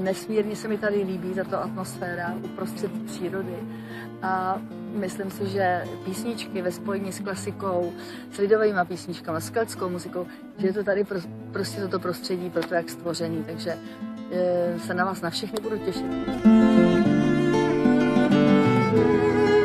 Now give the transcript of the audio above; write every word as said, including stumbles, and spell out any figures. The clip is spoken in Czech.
nesmírně se mi tady líbí tato atmosféra uprostřed přírody. A myslím si, že písničky ve spojení s klasikou, s lidovými písničkami, s keltskou muzikou, že je to tady pro, prostě toto prostředí pro to, jak stvořený. Takže e, se na vás na všechny budu těšit.